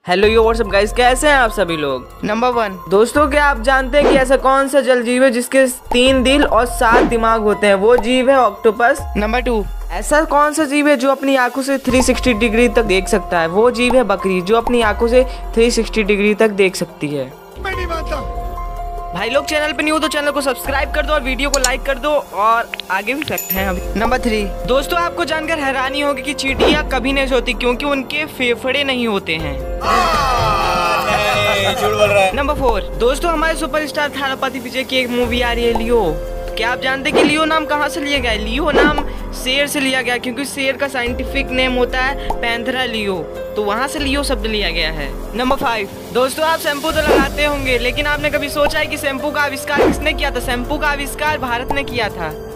Hello यो WhatsApp guys, कैसे हैं आप सभी लोग। नंबर 1 दोस्तों, क्या आप जानते हैं कि ऐसा कौन सा जल जीव है जिसके 3 दिल और 7 दिमाग होते हैं? वो जीव है ऑक्टोपस। नंबर 2 ऐसा कौन सा जीव है जो अपनी आंखों से 360 डिग्री तक देख सकता है? वो जीव है बकरी, जो अपनी आंखों से 360 डिग्री तक देख सकती है। मैं नहीं मानता। भाई लोग, चैनल पे न्यू हो तो चैनल को सब्सक्राइब कर दो और वीडियो को लाइक कर दो और आगे भी करते हैं अभी। नंबर 3 दोस्तों, आपको जानकर हैरानी होगी कि चींटियां कभी नहीं सोती क्योंकि उनके फेफड़े नहीं होते हैं। झूठ बोल रहा है। नंबर 4 दोस्तों, हमारे सुपरस्टार थालापति विजय की एक मूवी आ रही है लियो। क्या आप जानते हैं कि लियो नाम कहाँ से लिया गया है? लियो नाम शेर से लिया गया क्योंकि शेर का साइंटिफिक नेम होता है पैंथेरा लियो, तो वहाँ से लियो शब्द लिया गया है। नंबर 5 दोस्तों, आप शैम्पू तो लगाते होंगे, लेकिन आपने कभी सोचा है कि शैम्पू का आविष्कार किसने किया था? शैम्पू का आविष्कार भारत ने किया था।